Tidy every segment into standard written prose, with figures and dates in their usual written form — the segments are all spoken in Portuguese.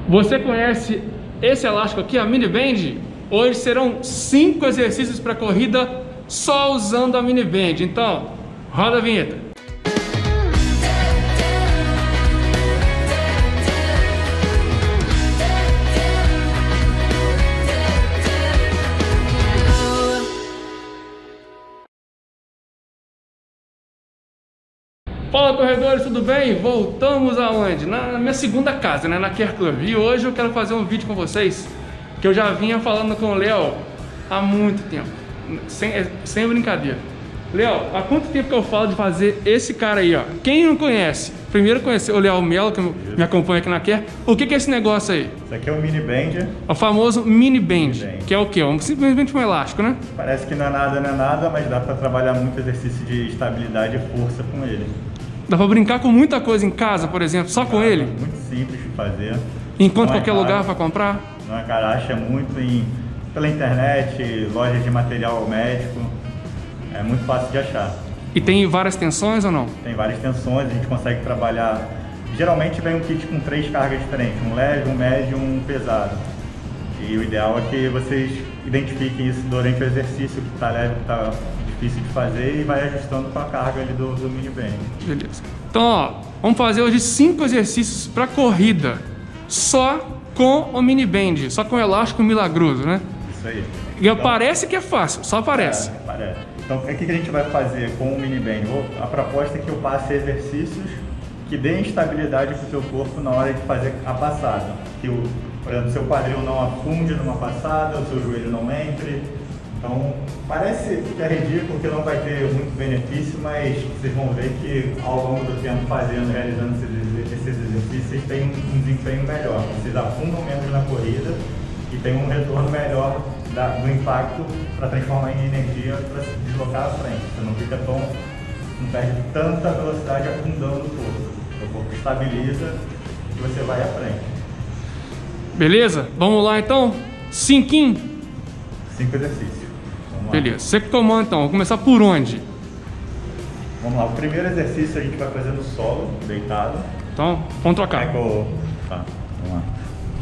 Você conhece esse elástico aqui, a Mini Band? Hoje serão 5 exercícios para corrida só usando a Mini Band. Então, roda a vinheta. Fala, corredores, tudo bem? Voltamos aonde? Na minha segunda casa, né? Na Care Club. E hoje eu quero fazer um vídeo com vocês que eu já vinha falando com o Léo há muito tempo, sem brincadeira. Léo, há quanto tempo que eu falo de fazer esse cara aí, ó? Quem não conhece? Primeiro conhecer o Léo Melo, que me acompanha aqui na Care. O que é esse negócio aí? Isso aqui é o Mini Band. O famoso Mini Band, que é o quê? Simplesmente um elástico, né? Parece que não é nada, mas dá para trabalhar muito exercício de estabilidade e força com ele. Dá pra brincar com muita coisa em casa, por exemplo, só com ele? Muito simples de fazer. Encontra qualquer lugar para comprar? Não é caro, acha muito pela internet, lojas de material médico. É muito fácil de achar. E tem várias tensões ou não? Tem várias tensões, a gente consegue trabalhar. Geralmente vem um kit com 3 cargas diferentes, um leve, um médio e um pesado. E o ideal é que vocês identifiquem isso durante o exercício, que está leve, que está difícil de fazer, e vai ajustando com a carga ali do Mini Band. Beleza. Então, ó, vamos fazer hoje 5 exercícios para corrida, só com o Mini Band, só com o elástico milagroso, né? Isso aí. E então, parece que é fácil, só parece. Parece. Então, o que a gente vai fazer com o Mini Band? A proposta é que eu passe exercícios que deem estabilidade para o seu corpo na hora de fazer a passada. Que, por exemplo, seu quadril não afunde numa passada, o seu joelho não entre. Então, parece que é ridículo, que não vai ter muito benefício, mas vocês vão ver que ao longo do tempo realizando esses exercícios, vocês têm um desempenho melhor. Vocês afundam menos na corrida e tem um retorno melhor do impacto para transformar em energia para se deslocar à frente. Você não perde tanta velocidade afundando o corpo. O corpo estabiliza e você vai à frente. Beleza? Vamos lá então? 5 exercícios. Beleza, você que comanda então, vamos começar por onde? Vamos lá, o primeiro exercício a gente vai fazer no solo, deitado. Então, vamos trocar. Tá, vamos lá.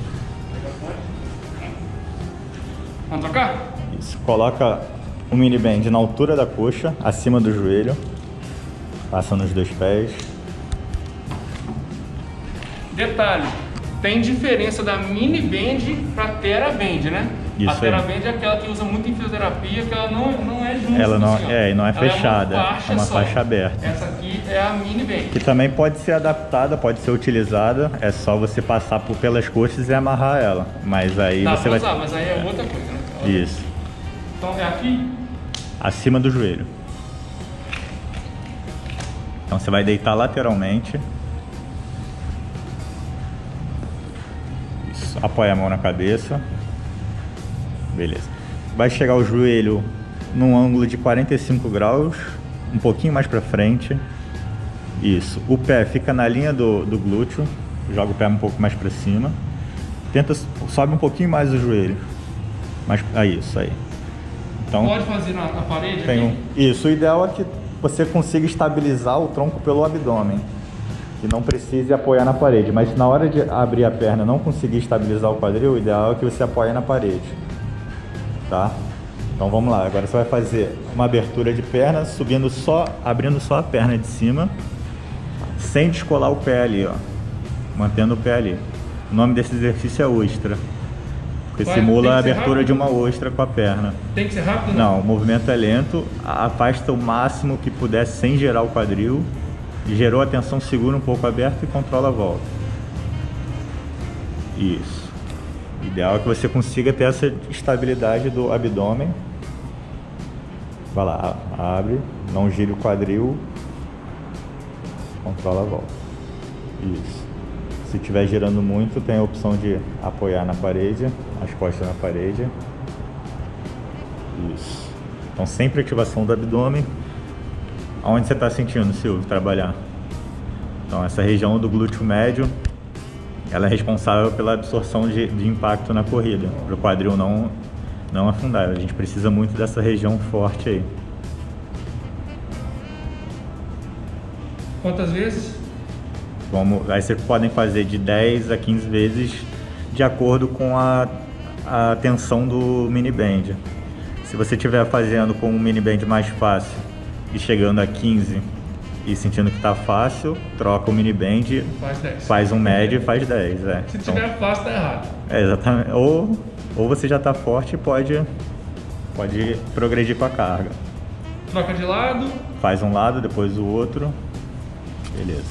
Vamos trocar? Isso, coloca o Mini Band na altura da coxa, acima do joelho. Passa nos 2 pés. Detalhe, tem diferença da Mini Band para Thera Band, né? Isso a Thera aí. Band é aquela que usa muito em fisioterapia, que ela não é junto. Ela não, assim, não é fechada, é uma faixa aberta. Essa aqui é a Mini Band. Que também pode ser adaptada, pode ser utilizada, é só você passar pelas coxas e amarrar ela. Mas aí Dá você pra vai... usar, mas aí é outra coisa, né? Isso. Então é aqui? Acima do joelho. Então você vai deitar lateralmente. Isso. Apoia a mão na cabeça. Beleza. Vai chegar o joelho num ângulo de 45 graus, um pouquinho mais para frente. Isso. O pé fica na linha do glúteo. Joga o pé um pouco mais para cima. Sobe um pouquinho mais o joelho. Isso aí. Então, pode fazer na parede aqui? Isso. O ideal é que você consiga estabilizar o tronco pelo abdômen. Que não precise apoiar na parede. Mas na hora de abrir a perna e não conseguir estabilizar o quadril, o ideal é que você apoie na parede. Tá? Então vamos lá, agora você vai fazer uma abertura de perna, abrindo só a perna de cima, sem descolar o pé ali, ó. Mantendo o pé ali. O nome desse exercício é ostra, porque simula a abertura de uma ostra com a perna. Tem que ser rápido? Não, o movimento é lento, afasta o máximo que puder sem gerar o quadril, gerou a tensão, segura um pouco aberto e controla a volta. Isso. O ideal é que você consiga ter essa estabilidade do abdômen. Vai lá, abre, não gire o quadril, controla a volta. Isso. Se estiver girando muito, tem a opção de apoiar na parede, as costas na parede. Isso. Então sempre ativação do abdômen. Aonde você está sentindo, Silvio, trabalhar? Então essa região do glúteo médio, ela é responsável pela absorção de impacto na corrida, para o quadril não afundar. A gente precisa muito dessa região forte aí. Quantas vezes? Aí vocês podem fazer de 10 a 15 vezes de acordo com a tensão do mini band. Se você estiver fazendo com um mini band mais fácil e chegando a 15 e sentindo que está fácil, troca o mini band, faz um médio e faz 10. Se tiver fácil, tá errado. Exatamente. Ou você já está forte e pode progredir com a carga. Troca de lado. Faz um lado, depois o outro. Beleza.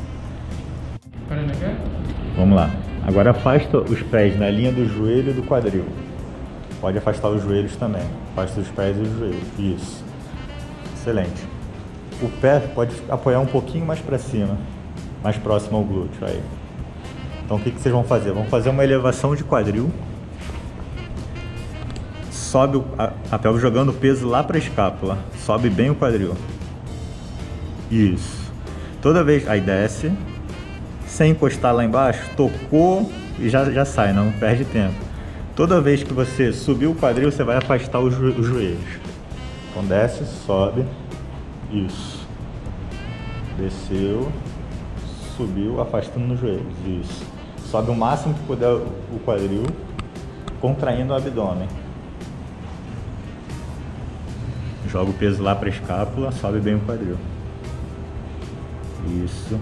Vamos lá. Agora afasta os pés na linha do joelho e do quadril. Pode afastar os joelhos também. Afasta os pés e os joelhos. Isso. Excelente. O pé pode apoiar um pouquinho mais para cima, mais próximo ao glúteo. Aí. Então o que vocês vão fazer? Vão fazer uma elevação de quadril. Sobe a pelve jogando o peso lá para a escápula. Sobe bem o quadril. Isso. Toda vez, aí desce, sem encostar lá embaixo, tocou e já sai, não perde tempo. Toda vez que você subir o quadril, você vai afastar os joelhos. Então desce, sobe, isso. Desceu, subiu, afastando nos joelhos, isso. Sobe o máximo que puder o quadril, contraindo o abdômen. Joga o peso lá para a escápula, sobe bem o quadril. Isso.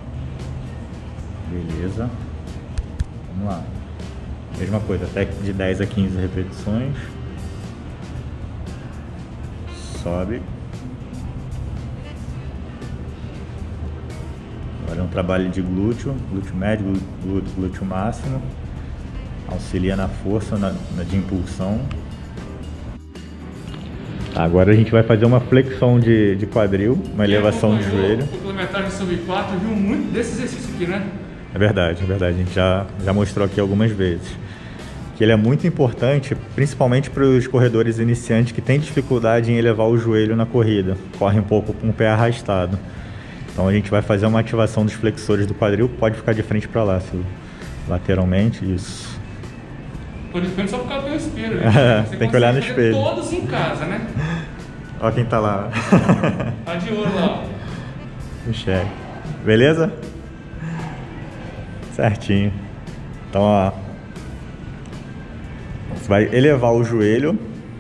Beleza. Vamos lá. Mesma coisa, até de 10 a 15 repetições. Sobe. Agora é um trabalho de glúteo, glúteo médio, glúteo máximo. Auxilia na força, de impulsão. Agora a gente vai fazer uma flexão de quadril, uma elevação de joelho. O quilometragem sub 4 viu muito desse exercício aqui, né? É verdade, a gente já mostrou aqui algumas vezes. Que ele é muito importante, principalmente para os corredores iniciantes que têm dificuldade em elevar o joelho na corrida. Corre um pouco com o pé arrastado. Então a gente vai fazer uma ativação dos flexores do quadril, pode ficar de frente para lá, lateralmente, isso. Tô de frente só por causa do espelho. Tem que olhar no espelho. Todos em casa, né? Olha quem tá lá. Tá de olho lá. Enxerga. Beleza? Certinho. Então, ó. Você vai elevar o joelho.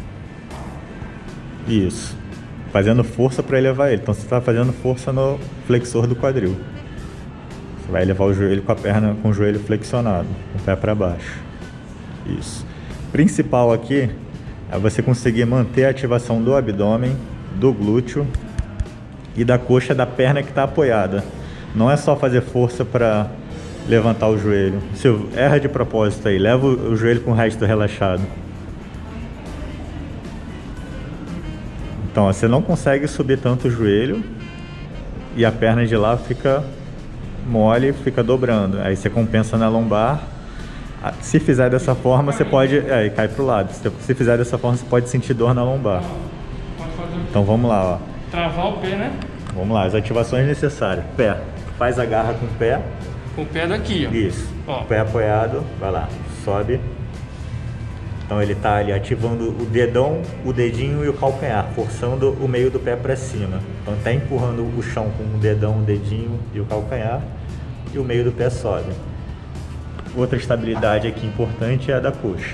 Isso. Fazendo força para elevar ele. Então você está fazendo força no flexor do quadril. Você vai elevar o joelho com a perna, com o joelho flexionado, com o pé para baixo. Isso. Principal aqui é você conseguir manter a ativação do abdômen, do glúteo e da coxa da perna que está apoiada. Não é só fazer força para levantar o joelho. Se erra de propósito aí, leva o joelho com o resto relaxado. Então, você não consegue subir tanto o joelho e a perna de lá fica mole, fica dobrando. Aí você compensa na lombar. Se fizer dessa forma, você pode... cai para o lado. Se fizer dessa forma, você pode sentir dor na lombar. Então vamos lá, ó. Travar o pé, né? Vamos lá, as ativações necessárias. Pé. Faz a garra com o pé. Com o pé daqui, ó. Isso. Ó. Pé apoiado. Vai lá. Sobe. Então ele tá ali ativando o dedão, o dedinho e o calcanhar, forçando o meio do pé para cima. Então tá empurrando o chão com o dedão, o dedinho e o calcanhar. E o meio do pé sobe. Outra estabilidade aqui importante é a da coxa.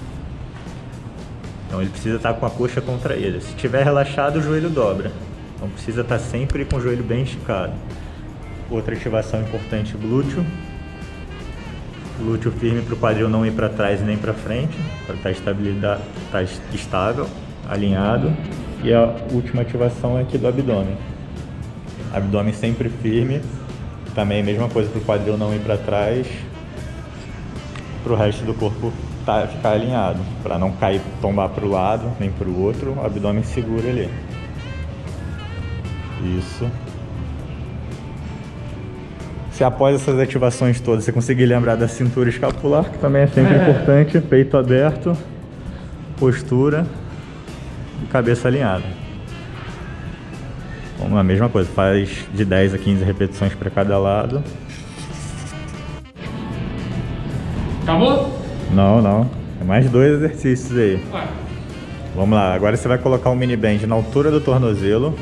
Então ele precisa estar com a coxa contraída. Se estiver relaxado, o joelho dobra. Então precisa estar sempre com o joelho bem esticado. Outra ativação importante, glúteo. Glúteo firme para o quadril não ir para trás e nem para frente, para estar estável, alinhado. E a última ativação é aqui do abdômen. Abdômen sempre firme. Também a mesma coisa para o quadril não ir para trás. Para o resto do corpo ficar alinhado, para não cair, tombar para o lado nem para o outro, o abdômen segura ali. Isso. Se após essas ativações todas você conseguir lembrar da cintura escapular, que também é sempre importante, peito aberto, postura e cabeça alinhada. Vamos lá, mesma coisa, faz de 10 a 15 repetições para cada lado. Acabou? Não. É mais 2 exercícios aí. Ué. Vamos lá, agora você vai colocar um mini band na altura do tornozelo.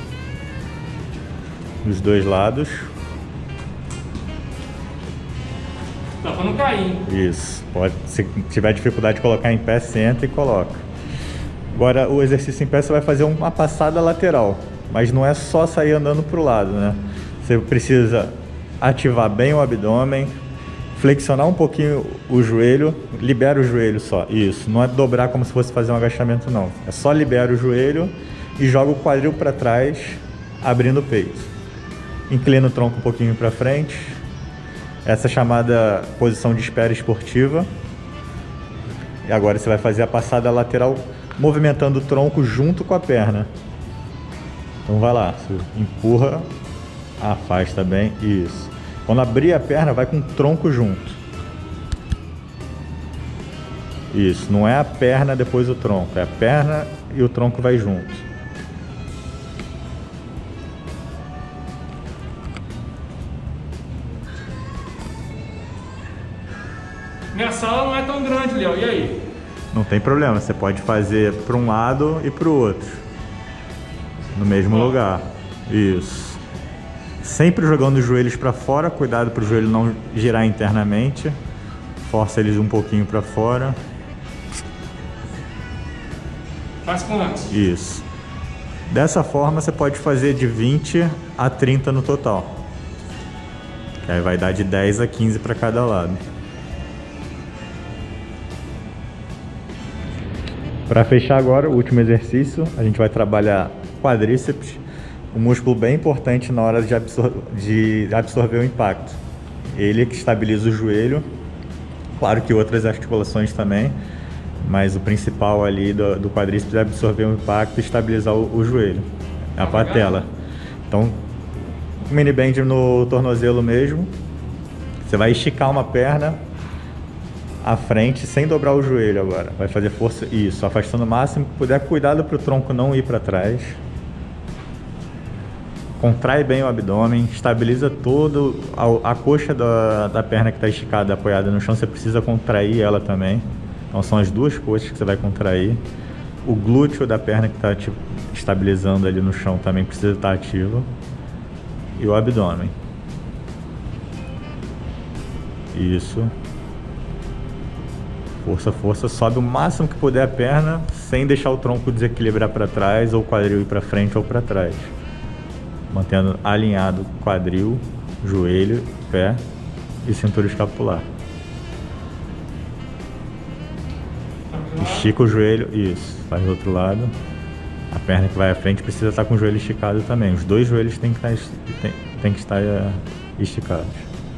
Dos dois lados. Dá pra não cair, hein? Isso. Pode, se tiver dificuldade de colocar em pé, senta e coloca. Agora, o exercício em pé, você vai fazer uma passada lateral. Mas não é só sair andando pro lado, né? Você precisa ativar bem o abdômen, flexionar um pouquinho o joelho, libera o joelho só. Isso. Não é dobrar como se fosse fazer um agachamento, não. É só libera o joelho e joga o quadril para trás, abrindo o peito. Inclina o tronco um pouquinho para frente. Essa é chamada posição de espera esportiva. E agora você vai fazer a passada lateral movimentando o tronco junto com a perna. Então vai lá, você empurra, afasta bem, isso. Quando abrir a perna, vai com o tronco junto. Isso, não é a perna depois o tronco, é a perna e o tronco vai junto. Minha sala não é tão grande, Léo, e aí? Não tem problema, você pode fazer para um lado e para o outro. No mesmo lugar. Isso. Sempre jogando os joelhos para fora, cuidado para o joelho não girar internamente. Força eles um pouquinho para fora. Faz quantos? Isso. Dessa forma você pode fazer de 20 a 30 no total. Que aí vai dar de 10 a 15 para cada lado. Para fechar agora, o último exercício, a gente vai trabalhar quadríceps, um músculo bem importante na hora de absorver o impacto. Ele é que estabiliza o joelho, claro que outras articulações também, mas o principal ali do quadríceps é absorver o impacto e estabilizar o joelho, a patela. Então, mini bend no tornozelo mesmo, você vai esticar uma perna à frente sem dobrar o joelho agora. Vai fazer força, isso, afastando o máximo que puder. Cuidado para o tronco não ir para trás. Contrai bem o abdômen, estabiliza todo a coxa da perna que está esticada, apoiada no chão. Você precisa contrair ela também. Então são as duas coxas que você vai contrair. O glúteo da perna que está estabilizando ali no chão também precisa estar ativo. E o abdômen. Isso. Força, força, sobe o máximo que puder a perna, sem deixar o tronco desequilibrar para trás, ou o quadril ir para frente ou para trás. Mantendo alinhado quadril, joelho, pé e cintura escapular. Estica o joelho, isso, faz do outro lado. A perna que vai à frente precisa estar com o joelho esticado também. Os dois joelhos têm que estar esticados.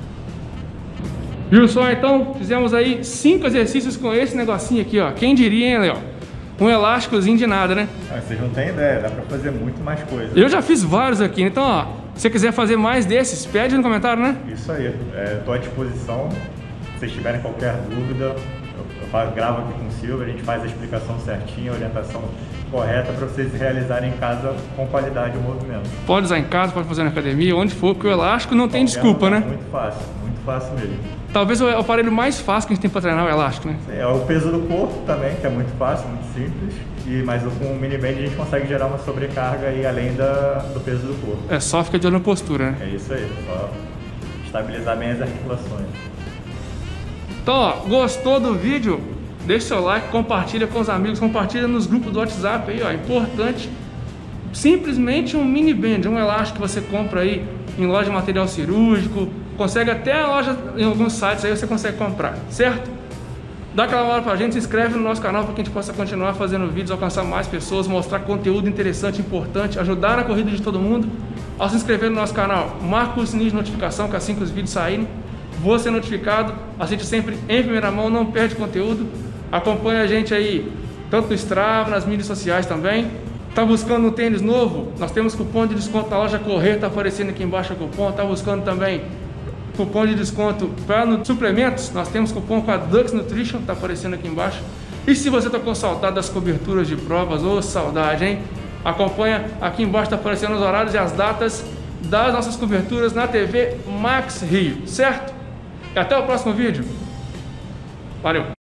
Viu só, então? Fizemos aí 5 exercícios com esse negocinho aqui, ó. Quem diria, hein, Léo? Um elásticozinho de nada, né? Vocês não têm ideia, dá pra fazer muito mais coisa. Eu já fiz vários aqui, então, ó, se você quiser fazer mais desses, pede no comentário, né? Isso aí, estou à disposição. Se vocês tiverem qualquer dúvida, eu gravo aqui com o Silvio, a gente faz a explicação certinha, a orientação correta para vocês realizarem em casa com qualidade o movimento. Pode usar em casa, pode fazer na academia, onde for, porque o elástico não tem desculpa, né? Muito fácil mesmo. Talvez o aparelho mais fácil que a gente tem para treinar é o elástico, né? É o peso do corpo também, que é muito fácil, muito simples. Mas com o mini band a gente consegue gerar uma sobrecarga aí além do peso do corpo. É só ficar de olho na postura, né? É isso aí, só estabilizar bem as articulações. Então, ó, gostou do vídeo? Deixa seu like, compartilha com os amigos, compartilha nos grupos do WhatsApp aí, ó. Importante. Simplesmente um mini band, um elástico que você compra aí em loja de material cirúrgico. Consegue até a loja, em alguns sites aí você consegue comprar, certo? Dá aquela hora pra gente, se inscreve no nosso canal para que a gente possa continuar fazendo vídeos, alcançar mais pessoas, mostrar conteúdo interessante, importante, ajudar na corrida de todo mundo. Ao se inscrever no nosso canal, marca o sininho de notificação, que assim que os vídeos saírem, vou ser notificado. Assiste sempre em primeira mão, não perde conteúdo. Acompanha a gente aí, tanto no Strava, nas mídias sociais também. Tá buscando um tênis novo? Nós temos cupom de desconto na loja Correr, tá aparecendo aqui embaixo o cupom. Tá buscando também cupom de desconto para suplementos? Nós temos cupom com a Dux Nutrition, tá aparecendo aqui embaixo. E se você tá com saudade das coberturas de provas, ou saudade, hein? Acompanha aqui embaixo, tá aparecendo os horários e as datas das nossas coberturas na TV Max Rio, certo? E até o próximo vídeo. Valeu!